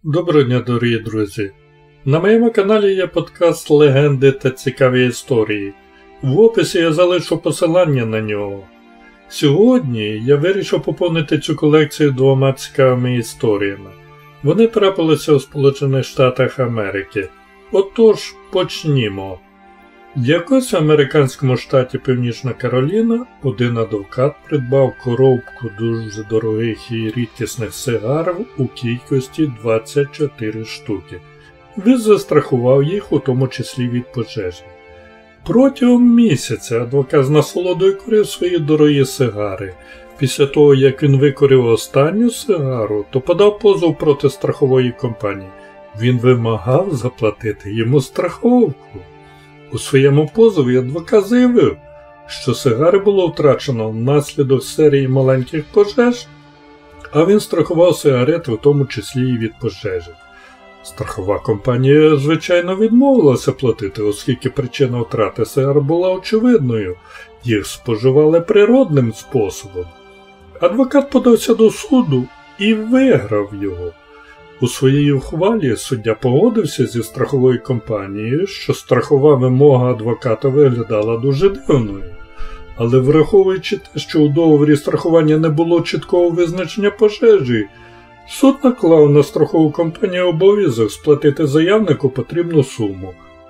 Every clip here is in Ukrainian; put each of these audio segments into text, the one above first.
Доброго дня, дорогі друзі! На моєму каналі є подкаст «Легенди та цікаві історії». В описі я залишу посилання на нього. Сьогодні я вирішив поповнити цю колекцію двома цікавими історіями. Вони трапилися у Сполучених Штатах Америки. Отож, почнімо. Якось в американському штаті Північна Кароліна один адвокат придбав коробку дуже дорогих і рідкісних сигар у кількості 24 штуки. Він застрахував їх, у тому числі від пожежі. Протягом місяця адвокат з насолодою курив свої дорогі сигари. Після того, як він викурив останню сигару, то подав позов проти страхової компанії. Він вимагав заплатити йому страховку. У своєму позові адвокат заявив, що сигари було втрачено внаслідок серії маленьких пожеж, а він страхував сигарети, в тому числі і від пожежі. Страхова компанія, звичайно, відмовилася платити, оскільки причина втрати сигар була очевидною, їх споживали природним способом. Адвокат подався до суду і виграв його. У своїй ухвалі суддя погодився зі страховою компанією, що страхова вимога адвоката виглядала дуже дивною. Але враховуючи те, що у договорі страхування не було чіткого визначення пожежі, суд наклав на страхову компанію обов'язок сплатити заявнику потрібну суму –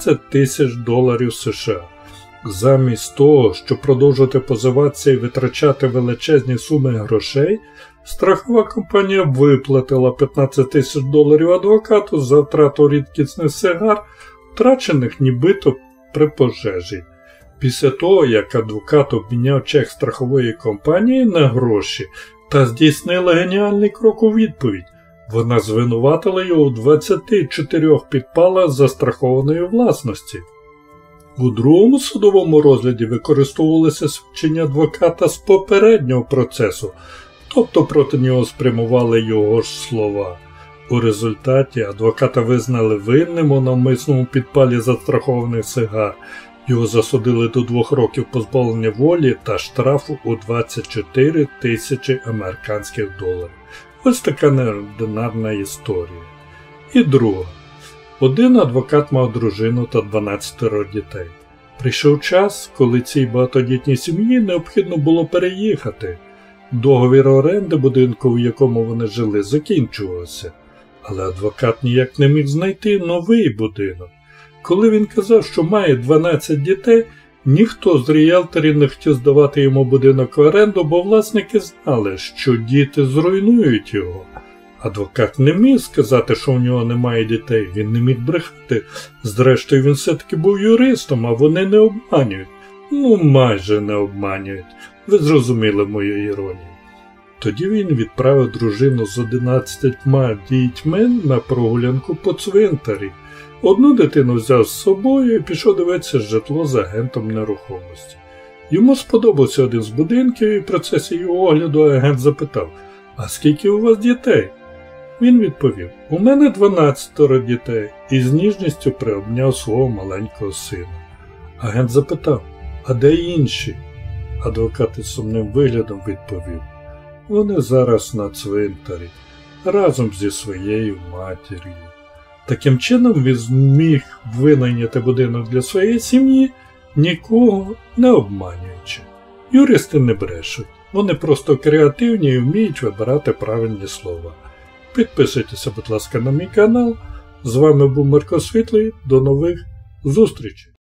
$15,000 США. Замість того, щоб продовжувати позиватися і витрачати величезні суми грошей, страхова компанія виплатила $15,000 адвокату за втрату рідкісних сигар, втрачених нібито при пожежі. Після того, як адвокат обміняв чек страхової компанії на гроші та здійснила геніальний крок у відповідь, вона звинуватила його у 24 підпалах застрахованої власності. У другому судовому розгляді використовувалися свідчення адвоката з попереднього процесу, тобто проти нього спрямували його ж слова. У результаті адвоката визнали винним у навмисному підпалі застрахованих сигар. Його засудили до 2 років позбавлення волі та штрафу у 24 тисячі американських доларів. Ось така неординарна історія. І друга. Один адвокат мав дружину та 12 дітей. Прийшов час, коли цій багатодітній сім'ї необхідно було переїхати. Договір оренди будинку, в якому вони жили, закінчувався, але адвокат ніяк не міг знайти новий будинок. Коли він казав, що має 12 дітей, ніхто з ріелторів не хотів здавати йому будинок в оренду, бо власники знали, що діти зруйнують його. Адвокат не міг сказати, що у нього немає дітей, він не міг брехати. Зрештою, він все-таки був юристом, а вони не обманюють. Майже не обманюють. Ви зрозуміли мою іронію. Тоді він відправив дружину з 11 дітьми на прогулянку по цвинтарі. Одну дитину взяв з собою і пішов дивитися житло з агентом нерухомості. Йому сподобався один з будинків, і в процесі його огляду агент запитав: «А скільки у вас дітей?» Він відповів: «У мене 12 дітей», і з ніжністю приобняв свого маленького сина. Агент запитав: «А де інші?» Адвокат із сумним виглядом відповів: «Вони зараз на цвинтарі, разом зі своєю матір'ю». Таким чином він зміг винайняти будинок для своєї сім'ї, нікого не обманюючи. Юристи не брешуть, вони просто креативні і вміють вибирати правильні слова. Підписуйтеся, будь ласка, на мій канал. З вами був Марко Світлий. До нових зустрічей!